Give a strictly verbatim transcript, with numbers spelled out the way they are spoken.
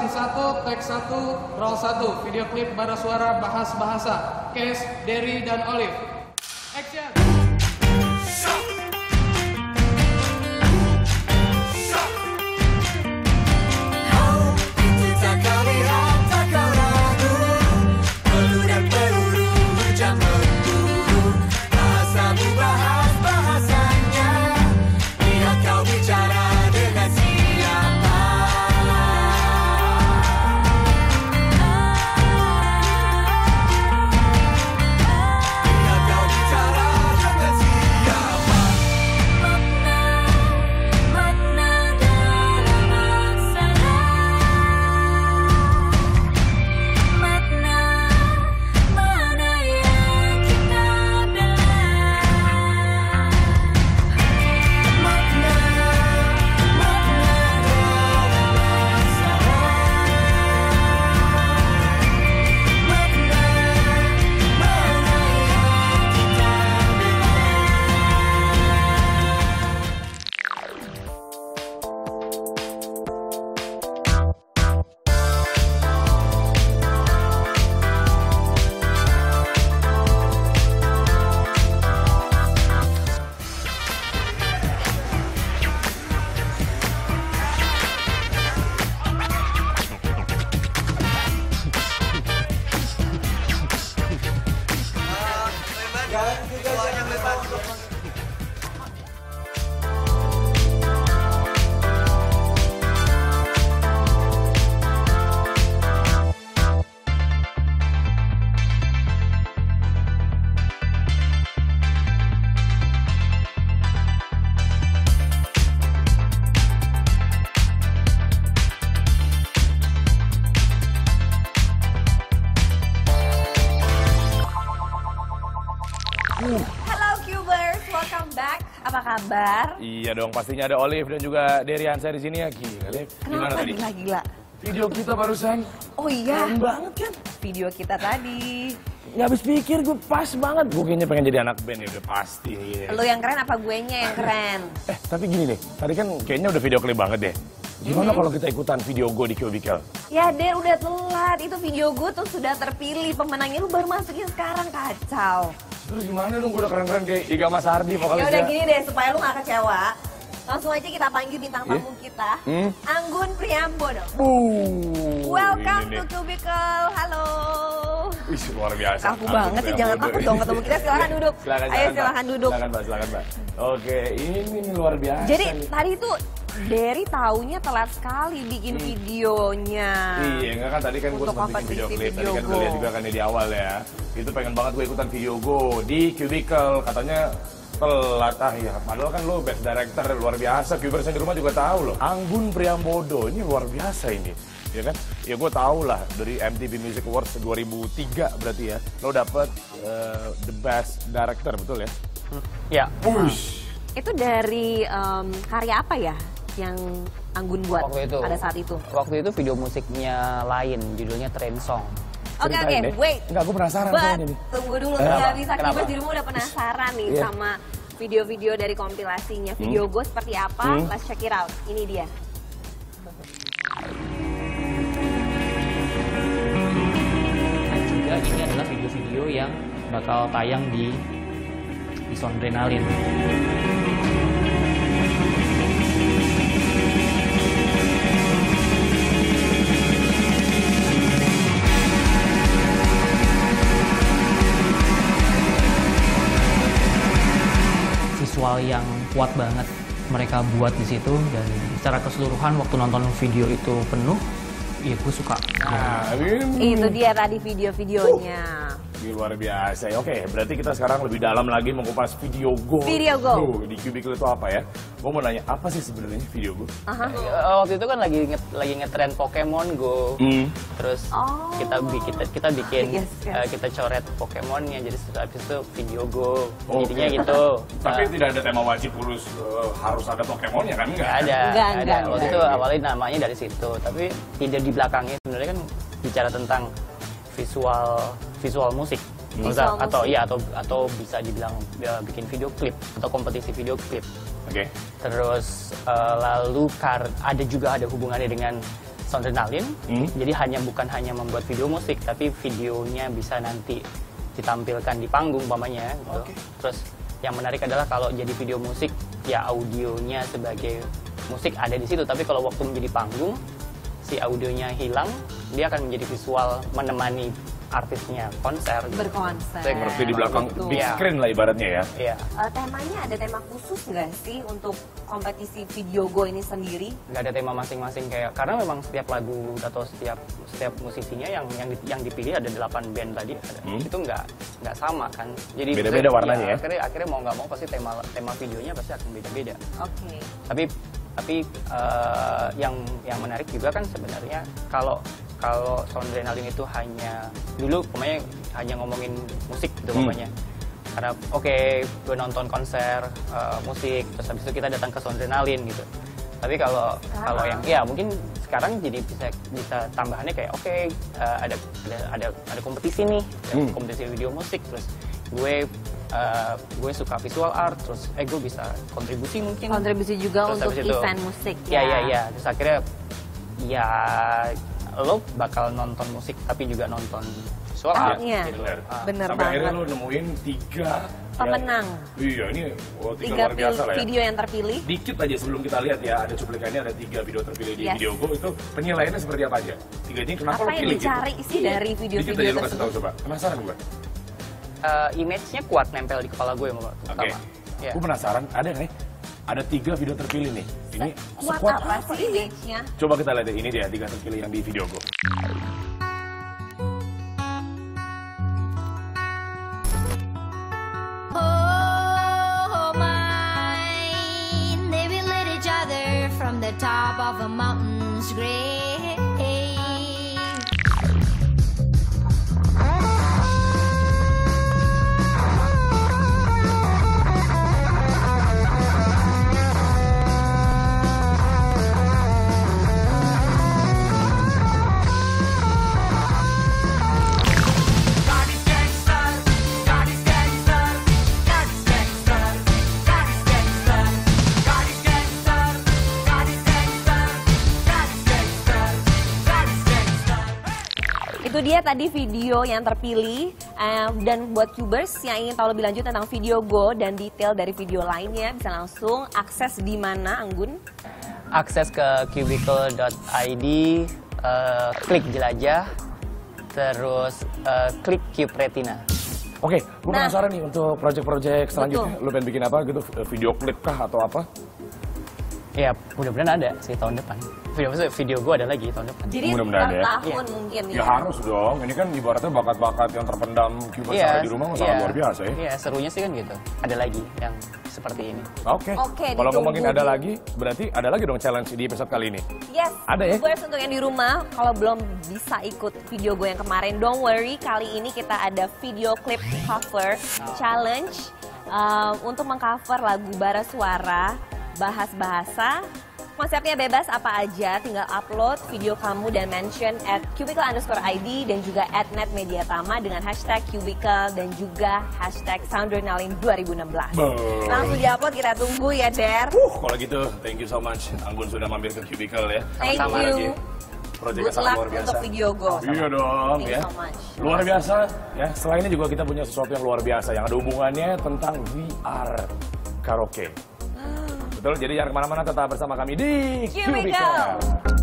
Scene satu, take satu, roll satu. Video klip bara suara bahas bahasa. Case, Derry, dan Olive. Action! Halo Cubers, welcome back. Apa kabar? Iya dong, pastinya ada Olive dan juga Derian saya di sini ya. Gila, Olive. Gimana Kenapa tadi? gila-gila? Video kita barusan. Oh iya. Keren banget kan? Video kita tadi. Nggak habis pikir, gue pas banget. Gue kayaknya pengen jadi anak band ya, udah pasti. Lo yang keren apa guenya yang keren? Eh, tapi gini nih, tadi kan kayaknya udah video klip banget deh. Gimana Mm-hmm. kalau kita ikutan video Go di Cubicle? Ya Der, udah telat. Itu video gue tuh sudah terpilih. Pemenangnya lu baru masukin sekarang, kacau. Terus gimana dong, gue udah keren-keren kayak Iga Mas Ardi Ya vokalisnya. udah gini deh, supaya lu gak kecewa. Langsung aja kita panggil bintang tamu kita, Hmm? Anggun Priambodo. Uh, Welcome ini to nih. Cubicle, halo. Wih, luar biasa. Kaku banget sih, jangan takut dong ketemu kita. Silakan duduk. Silakan, Ayo silakan, silakan Mbak. duduk. Silakan, Mbak, silakan, Mbak. Oke, ini nih luar biasa. Jadi nih. tadi tuh Derry taunya telat sekali bikin Hmm. videonya. Iya, enggak kan tadi kan gue Untuk sempat bikin kompetisi video klip, tadi video kan Go. gue lihat juga kan di awal ya. Itu pengen banget gue ikutan video Go di Cubicle, katanya telat. Ah ya, padahal kan lo best director luar biasa, Cubersnya di rumah juga tahu loh. Anggun Priambodo, ini luar biasa ini. Ya kan? Ya gue tahu lah dari M T V Music Awards dua ribu tiga berarti ya. Lo dapet uh, the best director, betul ya? Ya. Push. Itu dari em, karya apa ya yang Anggun buat Waktu itu. pada saat itu? Waktu itu video musiknya lain, judulnya Train Song. Oke oke, Ceritain deh. wait. Enggak, gue penasaran But, soalnya nih. tunggu dulu, Kenapa? nggak bisa Kenapa? Kibas di rumah udah penasaran nih Iya. sama video-video dari kompilasinya. Video Go seperti apa? Hmm. Let's check it out. Ini dia. Dan juga ini adalah video-video yang bakal tayang di di Soundrenalin. Visual yang kuat banget mereka buat di situ, dan secara keseluruhan waktu nonton video itu penuh, ya gue suka. Nah, ini Itu dia tadi video-videonya. Ini luar biasa ya. Oke, berarti kita sekarang lebih dalam lagi mengupas video Go. Video Go. Di Cubicle itu apa ya? Gue mau nanya, apa sih sebenarnya video Go? Aha. Eh, waktu itu kan lagi nge lagi ngetren Pokemon Go. Hmm. Terus Oh. kita bi- kita kita bikin Yes, yes. eh, kita coret Pokemonnya, jadi habis itu video Go. Oke. Jadinya gitu. Tapi Nah, tidak ada tema wajib harus eh, harus ada Pokemonnya kan? Enggak. nggak ada, Enggak, nggak ada. enggak, Waktu enggak. itu awalnya namanya dari situ, tapi tidak di belakangnya sebenarnya kan bicara tentang visual visual musik. Visual Maksudnya- atau musik. iya atau atau bisa dibilang ya, bikin video klip atau kompetisi video klip. Oke. Terus eh, lalu kar ada juga ada hubungannya dengan Soundrenalin. Hmm. Jadi hanya bukan hanya membuat video musik, tapi videonya bisa nanti ditampilkan di panggung umpamanya gitu. Oke. Terus yang menarik adalah kalau jadi video musik ya audionya sebagai musik ada di situ, tapi kalau waktu menjadi panggung si audionya hilang, dia akan menjadi visual menemani artisnya konser gitu. Berkonser. Seperti di belakang Betul. big Iya. screen lah ibaratnya ya. Iya, Eh, temanya ada tema khusus nggak sih untuk kompetisi Video Go ini sendiri? nggak ada tema masing-masing kayak karena memang setiap lagu atau setiap setiap musisinya yang yang di- yang dipilih ada delapan band tadi ada. Hmm. Itu nggak nggak sama kan. Jadi Beda-beda warnanya ya? Akhirnya akhirnya mau nggak mau pasti tema tema videonya pasti akan beda-beda. Oke. Tapi tapi eh, yang yang menarik juga kan sebenarnya kalau kalau Soundrenalin itu hanya dulu pokoknya hanya ngomongin musik gitu Hmm. pokoknya. Karena oke gue nonton konser eh, musik terus habis itu kita datang ke Soundrenalin gitu. Tapi kalau kalau yang ya mungkin sekarang jadi bisa bisa tambahannya kayak oke eh, ada ada ada ada kompetisi nih, Hmm. kompetisi video musik terus gue eh, gue suka visual art terus eh gue bisa kontribusi mungkin Kontribusi juga Terus untuk habis itu- event musik ya ya ya terus akhirnya ya lo bakal nonton musik tapi juga nonton visual art Artnya. gitu. Bener. Ah, Bener Sampai akhirnya banget. lu nemuin tiga Pemenang. Ya, iya, ini oh, tiga, Tiga luar biasa pil- lah ya. video yang terpilih. Dikit aja sebelum kita lihat ya, ada cuplikannya, ada tiga video terpilih di Yes. Video Go. Itu penilaiannya seperti apa aja? Tiga ini kenapa Apa lo yang pilih dicari gitu? sih dari Dikit video-video aja lo kasih tahu tersebut? coba. Penasaran gue. eh, image-nya kuat nempel di kepala gue Oke. pertama. Ya. Gue penasaran, ada nggak nih? Ada tiga video terpilih nih. Ini Kuat sekuat apa sih image-nya? Coba kita lihat deh, ini dia tiga terpilih yang di Video Go. Oh my, they will let each other from the top of a mountain's grave. Itu dia tadi video yang terpilih. Eh, dan buat Cubers yang ingin tahu lebih lanjut tentang Video Go dan detail dari video lainnya bisa langsung akses di mana, Anggun? Akses ke cubicle dot i d, eh, klik jelajah, terus eh, klik Cube Retina. Oke, gue Nah. penasaran nih untuk project-project selanjutnya. Lu pengen bikin apa gitu? Video klip kah atau apa? Ya mudah-mudahan ada sih tahun depan. Video maksudnya video gue ada lagi tahun depan. Jadi Mudah-mudahan per ya. tahun mungkin Ya harus dong, ini kan ibaratnya bakat-bakat yang terpendam Cubers ada di rumah sangat luar biasa ya. Iya, serunya sih kan gitu. Ada lagi yang seperti ini. Oke, Oke, kalau ditunggu ngomongin ada di- lagi, berarti ada lagi dong challenge di episode kali ini. Yes, Ada ya? Cubers untuk yang di rumah, kalau belum bisa ikut video gue yang kemarin, don't worry, kali ini kita ada video clip cover challenge um, untuk mengcover lagu Bara Suara, Bahas Bahasa. Konsepnya bebas apa aja, tinggal upload video kamu dan mention at cubicle underscore id dan juga at netmediatama dengan hashtag cubicle dan juga hashtag Soundrenalin dua ribu enam belas. Boom. Langsung diupload, kita tunggu ya, Der. Uh, kalau gitu, thank you so much. Anggun sudah mampir ke Cubicle ya. Thank Sama you. lagi. Proyeknya Good sangat luck luar biasa. untuk video go. Iya dong Thank ya. you so much. Luar biasa ya. Selain ini juga kita punya sesuatu yang luar biasa yang ada hubungannya tentang V R karaoke. Betul, jadi jangan kemana-mana, tetap bersama kami di Cubicle. Cubicle.